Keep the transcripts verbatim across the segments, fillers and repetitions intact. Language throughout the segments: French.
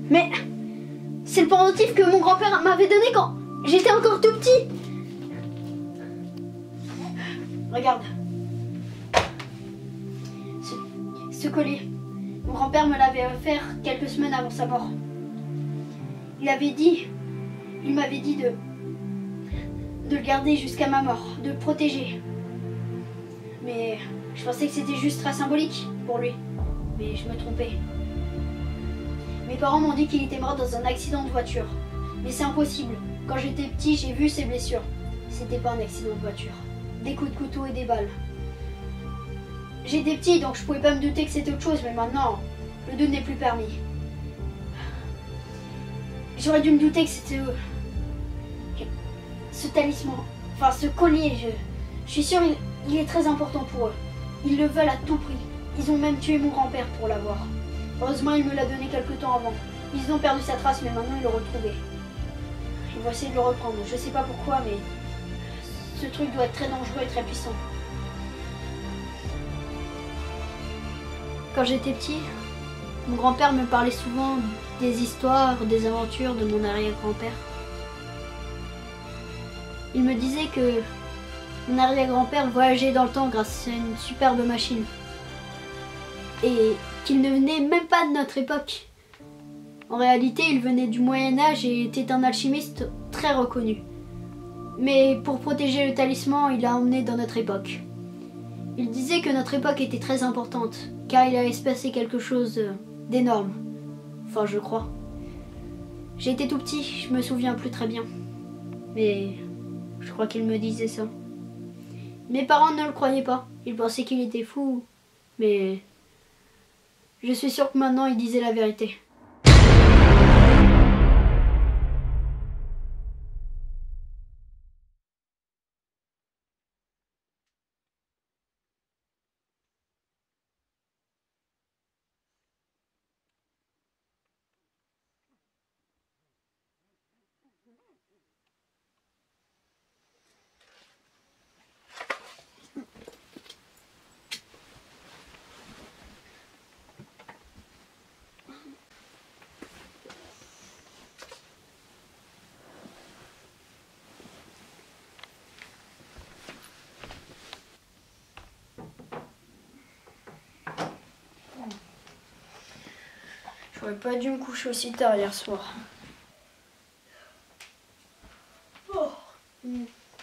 Mais c'est le pendentif que mon grand-père m'avait donné quand j'étais encore tout petit. Regarde. Ce, ce collier. Mon grand-père me l'avait offert quelques semaines avant sa mort. Il avait dit, il m'avait dit de, de le garder jusqu'à ma mort, de le protéger. Mais je pensais que c'était juste très symbolique pour lui. Mais je me trompais. Mes parents m'ont dit qu'il était mort dans un accident de voiture. Mais c'est impossible. Quand j'étais petit, j'ai vu ses blessures. C'était pas un accident de voiture. Des coups de couteau et des balles. J'étais petit, donc je pouvais pas me douter que c'était autre chose, mais maintenant, le doute n'est plus permis. J'aurais dû me douter que c'était eux. Ce talisman, enfin ce collier, je, je suis sûre il, il est très important pour eux. Ils le veulent à tout prix. Ils ont même tué mon grand-père pour l'avoir. Heureusement, il me l'a donné quelque temps avant. Ils ont perdu sa trace, mais maintenant ils l'ont retrouvé. Ils vont essayer de le reprendre. Je sais pas pourquoi, mais ce truc doit être très dangereux et très puissant. Quand j'étais petit, mon grand-père me parlait souvent des histoires, des aventures de mon arrière-grand-père. Il me disait que mon arrière-grand-père voyageait dans le temps grâce à une superbe machine. Et qu'il ne venait même pas de notre époque. En réalité, il venait du Moyen-Âge et était un alchimiste très reconnu. Mais pour protéger le talisman, il l'a emmené dans notre époque. Il disait que notre époque était très importante, car il allait se passer quelque chose d'énorme. Enfin, je crois. J'ai été tout petit, je me souviens plus très bien. Mais je crois qu'il me disait ça. Mes parents ne le croyaient pas. Ils pensaient qu'il était fou. Mais je suis sûre que maintenant il disait la vérité. J'aurais pas dû me coucher aussi tard hier soir. Oh. Mm.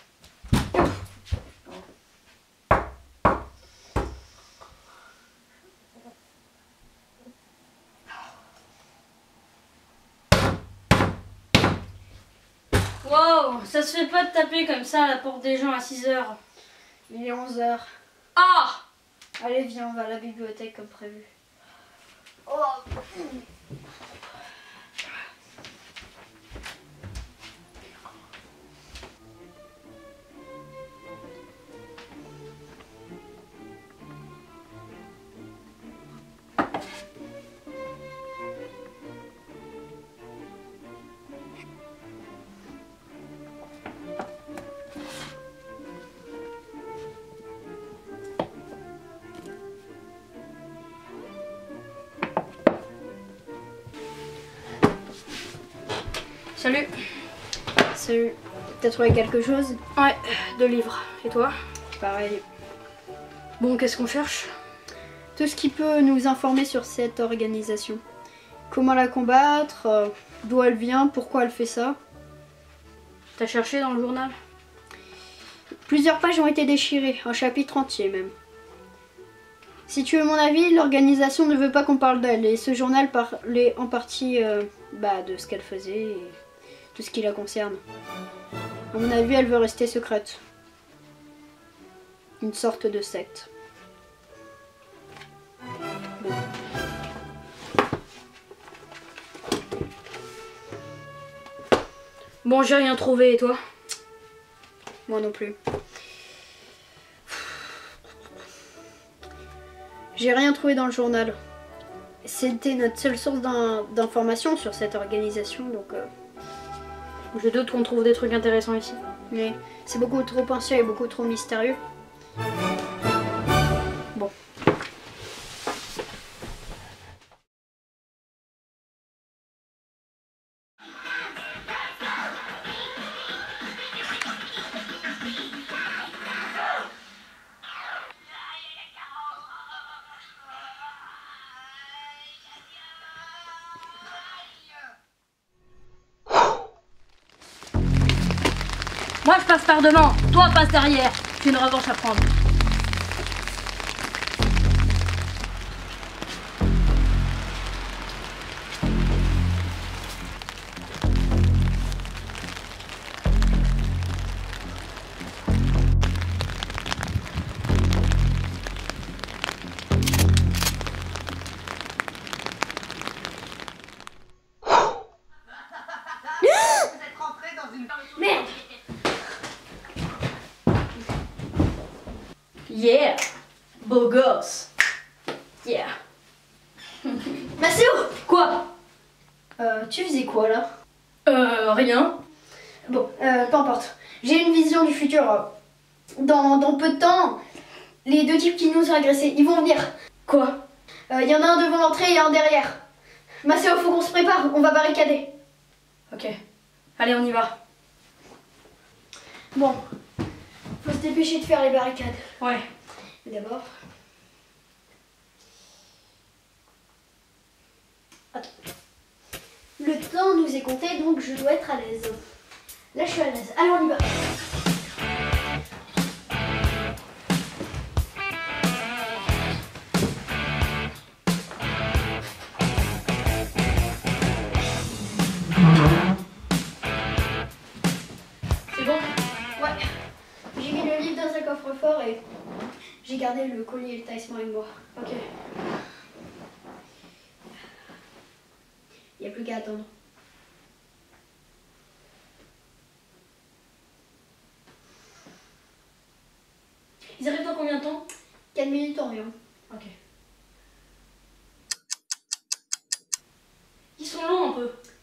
Wow, ça se fait pas de taper comme ça à la porte des gens à six heures. Il est onze heures. Ah! Allez, viens, on va à la bibliothèque comme prévu. Oh. Salut. Salut. T'as trouvé quelque chose? Ouais, deux livres. Et toi? Pareil. Bon, qu'est-ce qu'on cherche? Tout ce qui peut nous informer sur cette organisation. Comment la combattre, euh, d'où elle vient, pourquoi elle fait ça. T'as cherché dans le journal? Plusieurs pages ont été déchirées, un chapitre entier même. Si tu veux mon avis, l'organisation ne veut pas qu'on parle d'elle, et ce journal parlait en partie euh, bah, de ce qu'elle faisait et tout ce qui la concerne. À mon avis, elle veut rester secrète. Une sorte de secte. Bon. Bon, j'ai rien trouvé, et toi? Moi non plus. J'ai rien trouvé dans le journal. C'était notre seule source d'information sur cette organisation, donc... Euh... Je doute qu'on trouve des trucs intéressants ici. Mais c'est beaucoup trop ancien et beaucoup trop mystérieux. Moi je passe par devant, toi passe derrière. J'ai une revanche à prendre. Merde! Yeah! Beau gosse! Yeah! Maceo! Quoi? Euh, tu faisais quoi là? Euh, rien. Bon, euh, peu importe. J'ai une vision du futur. Dans, dans peu de temps, les deux types qui nous ont agressés, ils vont venir. Quoi? Il y en a un devant l'entrée et un derrière. Maceo, faut qu'on se prépare, on va barricader. Ok. Allez, on y va. Bon, faut se dépêcher de faire les barricades. Ouais. Mais d'abord... Attends. Le temps nous est compté, donc je dois être à l'aise. Là, je suis à l'aise. Allez, on y va. C'est bon? Ouais. J'ai mis le livre dans un coffre-fort et j'ai gardé le collier et le talisman avec moi. Ok. Il n'y a plus qu'à attendre. Ils arrivent dans combien de temps? quatre minutes environ. Ok. Ils sont longs un peu.